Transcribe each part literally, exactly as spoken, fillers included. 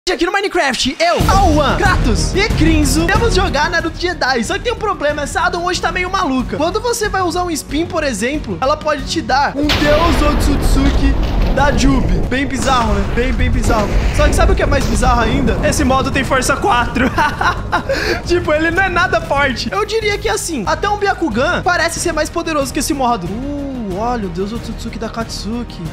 Aqui no Minecraft, eu, Awan, Kratos e Crinzo temos jogar Naruto Jedi. Só que tem um problema, essa Adam hoje tá meio maluca. Quando você vai usar um spin, por exemplo, ela pode te dar um Deus Otsutsuki da Jubi. Bem bizarro, né? Bem, bem bizarro. Só que sabe o que é mais bizarro ainda? Esse modo tem força quatro. Tipo, ele não é nada forte. Eu diria que assim, até um Byakugan parece ser mais poderoso que esse modo. Uh, olha, o Deus Otsutsuki da Katsuki.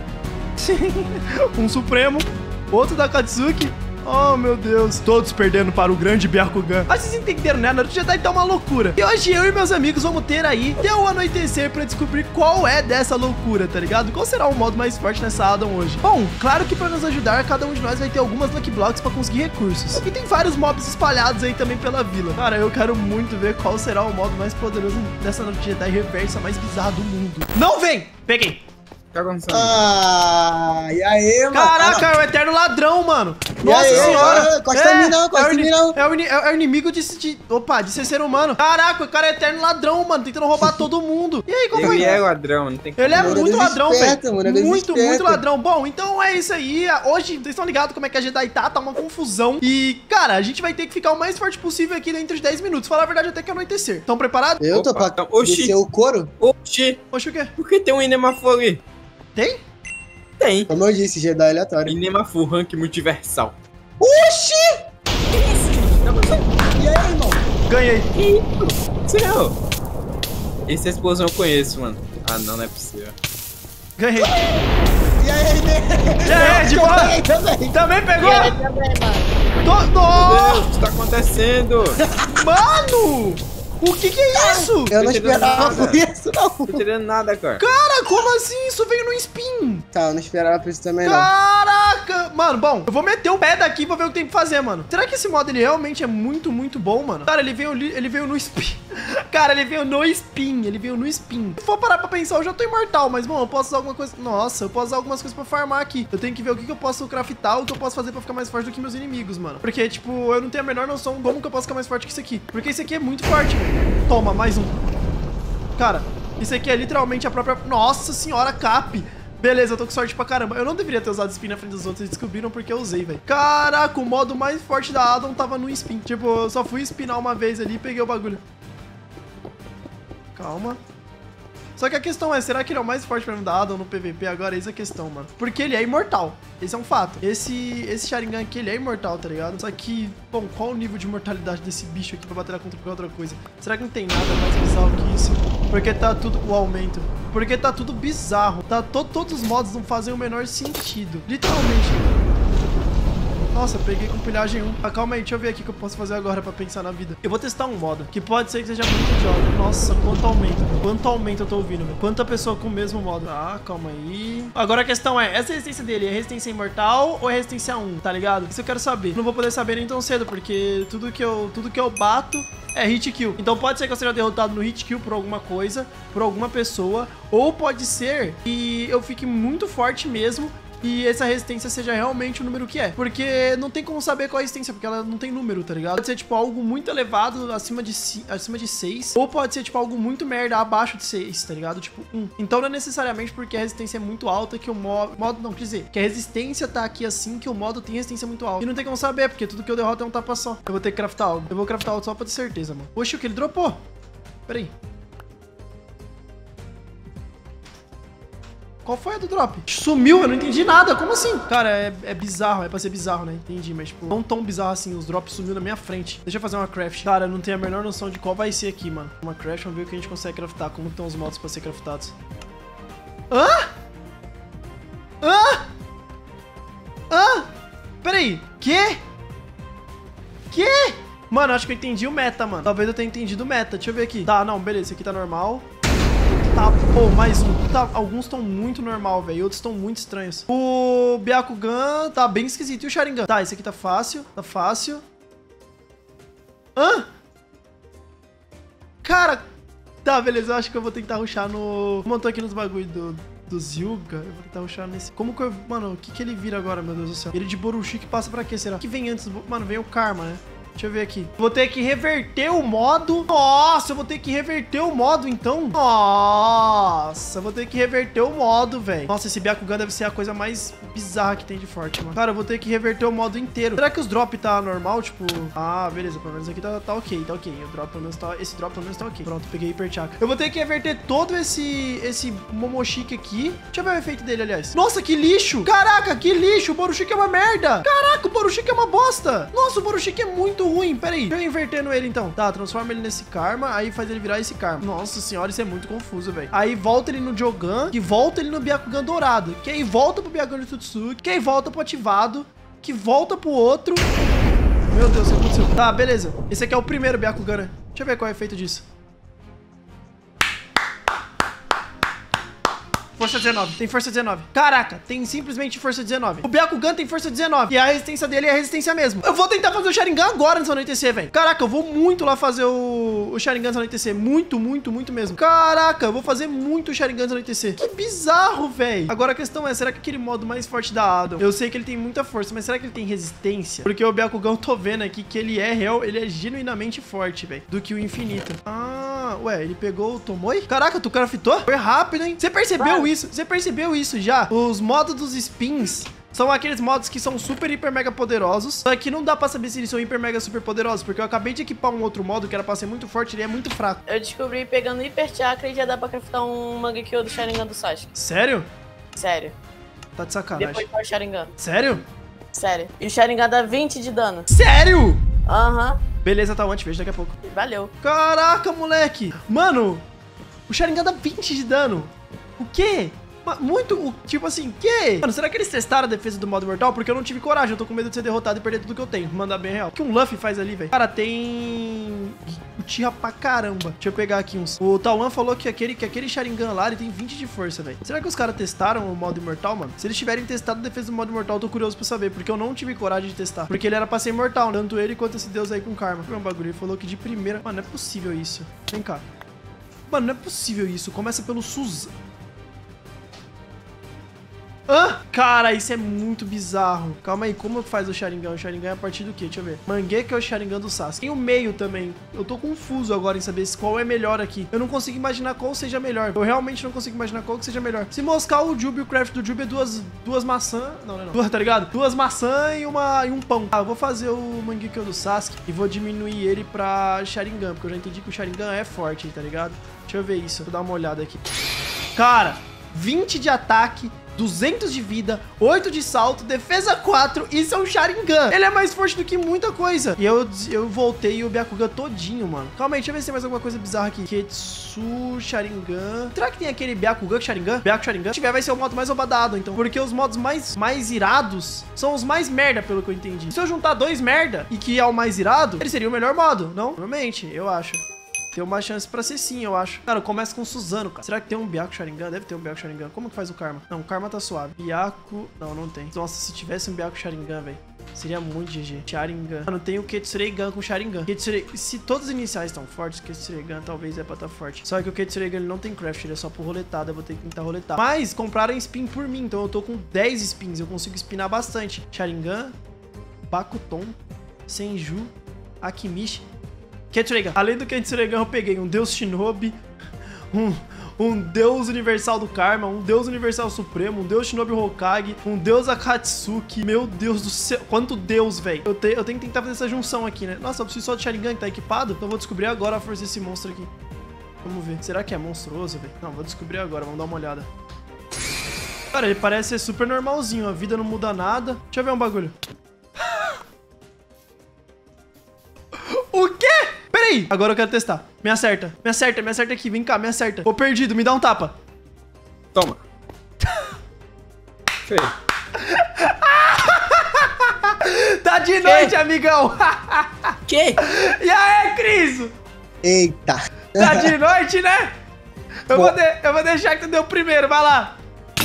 Um Supremo. Outro da Katsuki. Oh, meu Deus. Todos perdendo para o grande Byakugan. Mas vocês entenderam, né? Naruto Jedi tá uma loucura. E hoje eu e meus amigos vamos ter aí até o anoitecer pra descobrir qual é dessa loucura, tá ligado? Qual será o modo mais forte nessa Adam hoje? Bom, claro que pra nos ajudar, cada um de nós vai ter algumas Lucky Blocks pra conseguir recursos. E tem vários mobs espalhados aí também pela vila. Cara, eu quero muito ver qual será o modo mais poderoso dessa Naruto Jedi reversa mais bizarra do mundo. Não vem! Peguei! Ah, e aí, mano? Caraca, é o eterno ladrão, mano. E Nossa aí, senhora. Costa em mim não, costa em mim não. É o, é o inimigo de, de... Opa, de ser ser humano. Caraca, o cara é eterno ladrão, mano. Tentando roubar todo mundo. E aí, como Ele é? é ladrão, não tem como. Ele é Mano, muito é ladrão, desesperto, mano, é velho. Muito, desesperto. muito ladrão. Bom, então é isso aí. Hoje, vocês estão ligados como é que a Jedi tá? Tá uma confusão. E, cara, a gente vai ter que ficar o mais forte possível aqui dentro de dez minutos. Falar a verdade, até que anoitecer. Estão preparados? Eu tô Opa, pra oxi. descer o couro. Oxi, Oxe, o quê? por que tem um Inemafu ali? Tem? Tem. Como eu disse, Jedi aleatório. Inemafu, rank multiversal. Oxi! E aí, irmão? Ganhei. Céu. Essa explosão eu conheço, mano. Ah, não, não é possível. Ganhei. E aí, né? E aí, de boa? Também, também. Também pegou? Também, mano. Tô... Meu Nossa! Deus, o que tá acontecendo? Mano! O que que é isso? Eu não Tô entendendo esperava nada. por isso, não. Não tô entendendo nada, cara. Cara, como assim? Isso veio no spin. Tá, eu não esperava por isso também, não. Caraca! Mano, bom, eu vou meter o pé daqui pra ver o que tem que fazer, mano. Será que esse modo, ele realmente é muito, muito bom, mano? Cara, ele veio, li- ele veio no spin. Cara, ele veio no spin. Ele veio no spin. Se for parar pra pensar, eu já tô imortal. Mas, bom, eu posso usar alguma coisa... Nossa, eu posso usar algumas coisas pra farmar aqui. Eu tenho que ver o que, que eu posso craftar, o que eu posso fazer pra ficar mais forte do que meus inimigos, mano. Porque, tipo, eu não tenho a menor noção como que eu posso ficar mais forte que isso aqui. Porque isso aqui é muito forte, velho. Toma, mais um. Cara, isso aqui é literalmente a própria... Nossa senhora, cap. Beleza, eu tô com sorte pra caramba. Eu não deveria ter usado spin na frente dos outros. Eles descobriram porque eu usei, velho. Caraca, o modo mais forte da Adam tava no spin. Tipo, eu só fui spinar uma vez ali e peguei o bagulho. Calma. Só que a questão é, será que ele é o mais forte pra mim da Adam no P V P agora? Essa é a questão, mano. Porque ele é imortal. Esse é um fato. Esse, esse Sharingan aqui, ele é imortal, tá ligado? Só que, bom, qual o nível de mortalidade desse bicho aqui pra bater contra qualquer outra coisa? Será que não tem nada mais bizarro que isso? Porque tá tudo... O aumento. Porque tá tudo bizarro. Tá, to, todos os modos não fazem o menor sentido. Literalmente. Nossa, peguei com pilhagem um. Ah, calma aí, deixa eu ver aqui o que eu posso fazer agora pra pensar na vida. Eu vou testar um modo, que pode ser que seja muito idiota. Nossa, quanto aumento. Quanto aumento eu tô ouvindo, velho. Quanta pessoa com o mesmo modo. Ah, calma aí. Agora a questão é, essa resistência dele é resistência imortal ou é resistência um, tá ligado? Isso eu quero saber. Não vou poder saber nem tão cedo, porque tudo que eu, tudo que eu bato é hit kill. Então pode ser que eu seja derrotado no hit kill por alguma coisa, por alguma pessoa, ou pode ser que eu fique muito forte mesmo e essa resistência seja realmente o número que é. Porque não tem como saber qual é a resistência, porque ela não tem número, tá ligado? Pode ser, tipo, algo muito elevado, acima de, acima de seis, ou pode ser, tipo, algo muito merda abaixo de seis, tá ligado? Tipo, um. Então não é necessariamente porque a resistência é muito alta que o modo... modo não, quer dizer, que a resistência tá aqui assim, que o modo tem resistência muito alta. E não tem como saber, porque tudo que eu derroto é um tapa só. Eu vou ter que craftar algo. Eu vou craftar algo só pra ter certeza, mano. Oxe, o que ele dropou? Pera aí. Qual foi a do drop? Sumiu, eu não entendi nada. Como assim? Cara, é, é bizarro. É pra ser bizarro, né? Entendi, mas tipo, não tão bizarro assim. Os drops sumiu na minha frente. Deixa eu fazer uma craft. Cara, eu não tenho a menor noção de qual vai ser aqui, mano. Uma craft, vamos ver o que a gente consegue craftar. Como estão os modos pra ser craftados. Hã? Hã? Hã? Pera aí. Quê? Quê? Mano, acho que eu entendi o meta, mano. Talvez eu tenha entendido o meta. Deixa eu ver aqui. Tá, não, beleza. Esse aqui tá normal. Tá, pô, mais um. Tá, alguns estão muito normal, velho. Outros estão muito estranhos. O Byakugan tá bem esquisito. E o Sharingan? Tá, esse aqui tá fácil. Tá fácil. Hã? Cara. Tá, beleza. Eu acho que eu vou tentar rushar no... Como eu tô aqui nos bagulho do... dos Yuga, eu vou tentar rushar nesse... Como que eu... Mano, o que que ele vira agora, meu Deus do céu? Ele de Borushi que passa pra quê, será? O que vem antes? Mano, vem o Karma, né? Deixa eu ver aqui. Vou ter que reverter o modo. Nossa, eu vou ter que reverter o modo, então. Nossa, eu vou ter que reverter o modo, velho. Nossa, esse Byakugan deve ser a coisa mais bizarra que tem de forte, mano. Cara, eu vou ter que reverter o modo inteiro. Será que os drop tá normal? Tipo... Ah, beleza. Pelo menos aqui tá, tá ok, tá ok. O drop, pelo menos, tá... Esse drop, pelo menos, tá ok. Pronto, peguei Hyper Chakra. Eu vou ter que reverter todo esse... Esse Momoshiki aqui. Deixa eu ver o efeito dele, aliás. Nossa, que lixo. Caraca, que lixo. O Borushiki é uma merda. Caraca, o Borushiki é uma bosta. Nossa, o Borushiki é muito ruim. Pera aí. Deixa eu invertendo ele, então. Tá, transforma ele nesse Karma. Aí faz ele virar esse Karma. Nossa senhora, isso é muito confuso, velho. Aí volta ele no Jogan. Que volta ele no Byakugan dourado. Que aí volta pro Byakugan de Tsutsuki. Que aí volta pro ativado. Que volta pro outro. Meu Deus, o que aconteceu? Tá, beleza. Esse aqui é o primeiro Byakugan, né? Deixa eu ver qual é o efeito disso. Força dezenove, tem força dezenove. Caraca, tem simplesmente força dezenove. O Byakugan tem força dezenove. E a resistência dele é a resistência mesmo. Eu vou tentar fazer o Sharingan agora antes do anoitecer, velho. Caraca, eu vou muito lá fazer o, o Sharingan antes do anoitecer. Muito, muito, muito mesmo. Caraca, eu vou fazer muito o Sharingan antes do anoitecer. Que bizarro, velho. Agora a questão é, será que aquele modo mais forte da Adam... Eu sei que ele tem muita força, mas será que ele tem resistência? Porque o Byakugan, eu tô vendo aqui que ele é real, ele é genuinamente forte, velho. Do que o infinito. Ah, ué, ele pegou o Tomoe? Caraca, tu craftou? Foi rápido, hein? Você percebeu isso? Você percebeu isso já? Os modos dos spins são aqueles modos que são super, hiper, mega poderosos. Só que não dá pra saber se eles são hiper, mega, super poderosos. Porque eu acabei de equipar um outro modo que era pra ser muito forte, ele é muito fraco. Eu descobri pegando Hyper Chakra e já dá pra craftar um Mangekyo do Sharingan do Sasuke. Sério? Sério. Tá de sacanagem. Depois faz o Sharingan. Sério? Sério. E o Sharingan dá vinte de dano. Sério? Aham. Uhum. Beleza, tá, eu te vejo daqui a pouco. Valeu. Caraca, moleque. Mano, o Sharingan dá vinte de dano. O quê? Muito, tipo assim, que? Mano, será que eles testaram a defesa do modo mortal? Porque eu não tive coragem, eu tô com medo de ser derrotado e perder tudo que eu tenho. Mandar bem real. O que um Luffy faz ali, velho? Cara, tem... Uchiha pra caramba. Deixa eu pegar aqui uns. O Tawan falou que aquele, que aquele Sharingan lá, ele tem vinte de força, velho. Será que os caras testaram o modo imortal, mano? Se eles tiverem testado a defesa do modo imortal, eu tô curioso pra saber. Porque eu não tive coragem de testar. Porque ele era pra ser imortal, tanto ele quanto esse deus aí com karma. Foi um bagulho, ele falou que de primeira... Mano, não é possível isso. Vem cá. Mano, não é possível isso. Começa pelo Suzano. Hã? Cara, isso é muito bizarro. Calma aí, como faz o Sharingan? O Sharingan é a partir do quê? Deixa eu ver. Mangekyo é o Sharingan do Sasuke. Tem o meio também. Eu tô confuso agora em saber qual é melhor aqui. Eu não consigo imaginar qual seja melhor. Eu realmente não consigo imaginar qual que seja melhor. Se moscar o Jubi, o craft do Jubi é duas, duas maçãs... Não, não é não. Duas, tá ligado? Duas maçãs e, uma, e um pão. Ah, eu vou fazer o Mangekyo do Sasuke e vou diminuir ele pra Sharingan, porque eu já entendi que o Sharingan é forte, tá ligado? Deixa eu ver isso. Vou dar uma olhada aqui. Cara, vinte de ataque... duzentos de vida, oito de salto, defesa quatro, isso é um Sharingan. Ele é mais forte do que muita coisa. E eu, eu voltei o Byakugan todinho, mano. Calma aí, deixa eu ver se tem mais alguma coisa bizarra aqui. Ketsu, Sharingan. Será que tem aquele Byakugan Sharingan? Byaku Sharingan? Se tiver, vai ser o modo mais roubado, então. Porque os modos mais, mais irados são os mais merda, pelo que eu entendi. Se eu juntar dois merda e que é o mais irado, ele seria o melhor modo, não? Normalmente, eu acho. Tem uma chance pra ser sim, eu acho. Cara, começa com o Suzano, cara. Será que tem um Byaku Sharingan? Deve ter um Byaku Sharingan. Como que faz o Karma? Não, o Karma tá suave. Byaku... Não, não tem. Nossa, se tivesse um Byaku Sharingan, velho, seria muito G G. Sharingan. Mano, tem o Ketsureigan com Sharingan. Ketsure... Se todos os iniciais estão fortes, Ketsureigan talvez é pra estar tá forte. Só que o Ketsureigan ele não tem craft, ele é só por roletada. Eu vou ter que tentar roletar. Mas compraram spin por mim, então eu tô com dez spins. Eu consigo spinar bastante. Sharingan, Bakuton, Senju, Akimishi... Ketsureigan. Além do Ketsureigan, eu peguei um Deus Shinobi, um, um Deus Universal do Karma, um Deus Universal Supremo, um Deus Shinobi Hokage, um Deus Akatsuki. Meu Deus do céu. Quanto Deus, velho. Eu, te, eu tenho que tentar fazer essa junção aqui, né? Nossa, eu preciso só de Sharingan que tá equipado. Então eu vou descobrir agora a força desse monstro aqui. Vamos ver. Será que é monstruoso, velho? Não, vou descobrir agora. Vamos dar uma olhada. Cara, ele parece ser super normalzinho. A vida não muda nada. Deixa eu ver um bagulho. O quê? Peraí, agora eu quero testar. Me acerta, me acerta, me acerta aqui. Vem cá, me acerta. Ô, perdido, me dá um tapa. Toma. Feio. Tá de noite, amigão. Que? E aí, Cris? Eita. Tá de noite, né? Eu vou, de... eu vou deixar que tu deu o primeiro, vai lá.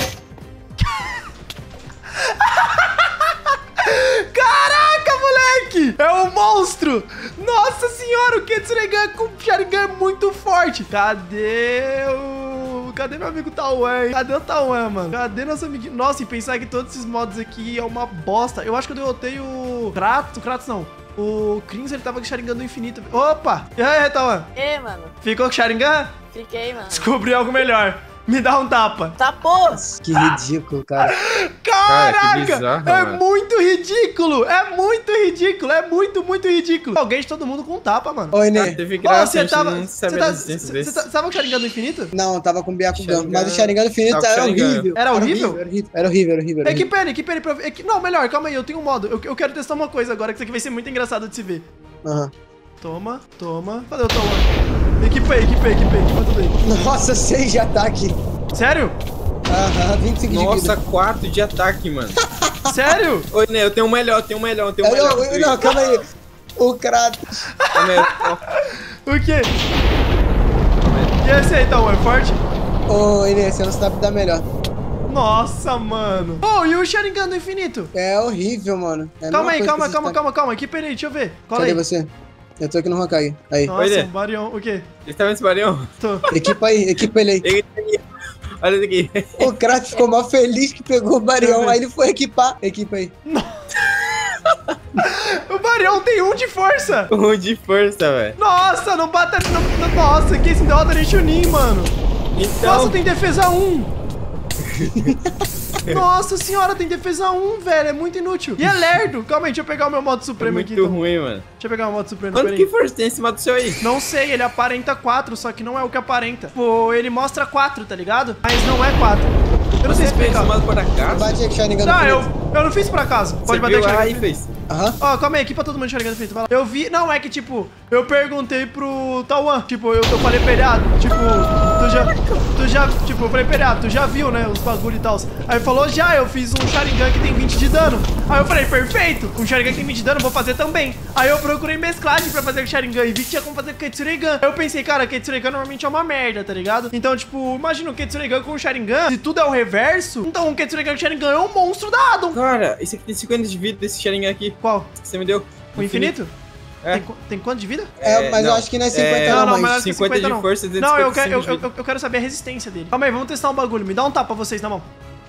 Caraca, moleque! É um monstro! Nossa senhora, o Ketsureigan com o Sharingan é muito forte. Cadê o... Cadê meu amigo Tawan, hein? Cadê o Tawan, mano? Cadê nosso amiguinho? Nossa, e pensar que todos esses modos aqui é uma bosta. Eu acho que eu derrotei o Kratos. O Kratos não. O Krins, ele tava com o Sharingan do infinito. Opa! E aí, Retawan? E, mano? Ficou com o Sharingan? Fiquei, mano. Descobri algo melhor. Me dá um tapa. Tá, pô! Que ridículo, cara. Caraca! Cara, que bizarro, é mano. muito ridículo! É muito ridículo! É muito, muito ridículo! Alguém de todo mundo com um tapa, mano. Oi, Ah, Né. teve Ô, graça, a você gente tava. não Você sabia tá, da existência você desse. tá- tava com o Sharingan do infinito? Não, tava com Byakugan. Sharingan- Mas o Sharingan do infinito Tava com era Sharingan. horrível. Era horrível? Era horrível, era horrível, era horrível. Era horrível. Equipa ele, equipa ele pra ver. equi- Não, melhor, calma aí, eu tenho um modo. Eu, eu quero testar uma coisa agora, que isso aqui vai ser muito engraçado de se ver. Aham. Toma, toma. Cadê o Tawan? Equipa aí, equipa aí, equipa aí, equipa tudo aí. Nossa, seis de ataque. Sério? Aham, vinte e cinco de Nossa, vida. quatro de ataque, mano. Sério? Oi, né? Eu tenho um melhor, eu tenho um melhor, eu tenho um Eu melhor. não, eu- não, calma aí. O Kratos. Calma aí, ó. O quê? E esse aí, Tawan, é forte? Ô, Inês, você não sabe dar melhor. Nossa, mano. Oh, e o Sharingan do infinito? É horrível, mano. É a Calma mesma aí, coisa calma, que calma, você calma, calma. Equipa ele aí, deixa eu ver. Cola Cadê aí. você? Eu tô aqui no Hokage. Aí. Nossa, Olha. um Barion. O quê? Ele tá vendo esse barão? Tô. Equipa aí, equipa ele aí. Ele tá aqui. Olha isso aqui. O Kratos ficou mal feliz que pegou o Deixa eu Barion, ver. aí ele foi equipar. Equipa aí. O Barion tem um de força. Um de força, velho. Nossa, não bata... Não, não- nossa, que esse derrota nem Chunin, mano. Então, Nossa, tem defesa um. Nossa senhora, tem defesa um, velho. É muito inútil. E é lerdo. Calma aí, deixa eu pegar o meu modo é supremo muito aqui. Então. ruim, mano. Deixa eu pegar o modo supremo. Quanto pera que aí. força tem em cima do seu aí? Não sei, ele aparenta quatro, só que não é o que aparenta. Pô, ele mostra quatro, tá ligado? Mas não é quatro. Eu não sei Você fez explicar. mais por acaso? Bate aí com o Sharingan do Não, eu, infinito. eu não fiz por acaso. Pode Você bater viu aqui. lá e fez. Aham. Ó, calma aí, aqui pra todo mundo enxergando feito. Vai lá. Eu vi. Não, é que tipo, eu perguntei pro Tawan. Tipo, eu, eu falei pra ele, ah, tipo, tu já. Tu já. Tipo, eu falei pra ele, ah, tu já viu, né? Os bagulho e tal. Aí ele falou, já, eu fiz um Sharingan que tem vinte de dano. Aí eu falei, perfeito, um Sharingan que tem vinte de dano, vou fazer também. Aí eu procurei mesclagem pra fazer com Sharingan e vi que tinha como fazer com Ketsuregan. Aí eu pensei, cara, Ketsuregan normalmente é uma merda, tá ligado? Então, tipo, imagina um Ketsuregan com um Sharingan. Se tudo é o reverso, então um Ketsuregan com Sharingan é um monstro da Adam. Cara, esse aqui tem cinquenta de vida desse Sharingan aqui. Qual? Que você me deu. O infinito? É. Tem, qu- tem quanto de vida? É, mas eu acho que não é cinquenta não, não, não, mas mas... acho que cinquenta de não. força, Não, eu duzentos e cinquenta e quero, eu, cinco de eu, eu quero saber a resistência dele. Calma aí, vamos testar um bagulho. Me dá um tapa pra vocês na mão.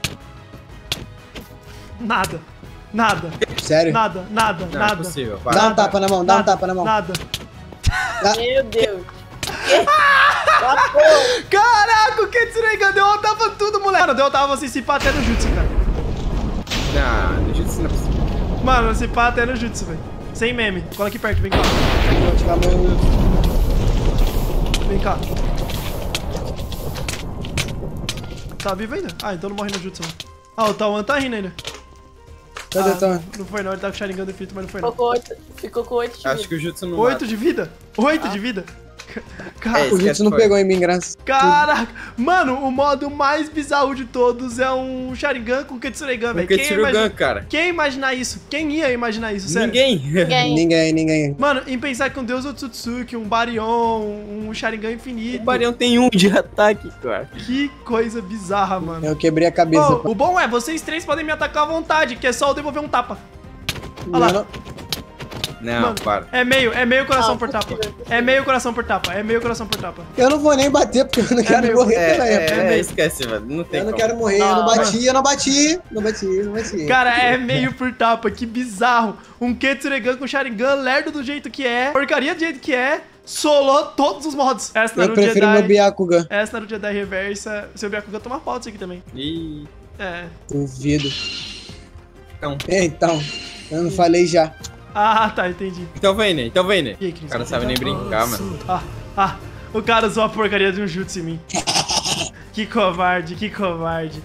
Nada. Nada. Sério? Nada, nada, Não, nada. é possível. Vai. Dá um tapa na mão, dá um Nada, tapa na mão. Nada. Meu Deus. Que? Tá, pô! Caraca, o Ketsuregan deu um tapa tudo, moleque. Mano, deu um tapa você se pá até no jutsu, cara. Não, deixa eu dizer, não é possível. Mano, se pá até no jutsu, velho. Sem meme. Cola aqui perto, vem cá. Vou tirar meu... Vem cá. Tá vivo ainda? Ah, então não morre no jutsu, não. Ah, o Tawan tá rindo ainda. Cadê Ah, o Tawan? Não foi não, ele tá com o Sharingan do infinito, mas não foi não. Ficou com oito. Ficou com oito de Acho vida. que o Jutsu não Oito mata. de vida? Oito de vida? Cara, É, O esquece, Jutsu não foi. pegou em mim, graças. caraca. Mano, o modo mais bizarro de todos é um Sharingan com Ketsuregan, O velho. Quem, Ketsurugan, imagina... cara. Quem ia imaginar isso? Quem ia imaginar isso, sério? Ninguém. Ninguém. Ninguém, ninguém. Mano, em pensar que um Deus Otsutsuki, um Barion, um Sharingan O infinito. Barão tem um de ataque, cara. Que coisa bizarra, mano. Eu quebrei a cabeça. Ô, o bom é, vocês três podem me atacar à vontade, que é só eu devolver um tapa. Olha lá. Não, Não, Mano, para. é meio, é meio coração Ah, por tapa. possível, possível. É meio coração por tapa, é meio coração por tapa. eu não vou nem bater, porque eu não quero meu, morrer É, também. é, é é, meio- esquece, mano. Não tem Eu não como. quero morrer, eu não Ah, bati, eu não bati. Não bati, não bati. Cara, é meio por tapa, que bizarro. Um Ketsuregan com Sharingan, lerdo do jeito que é, porcaria do jeito que é, solou todos os mods. Essa eu Naruto prefiro meu Jedi, Byakugan. essa Naruto Jedi reversa, seu Byakugan toma foto isso aqui também. Ih, É. Duvido. então. Então, eu não falei já. Ah, tá, entendi. Então vem, né? Então vem, né? E aí, Cris? O cara não sabe nem brincar, mano. Ah, ah, o cara usou a porcaria de um jutsu em mim. Que covarde, que covarde.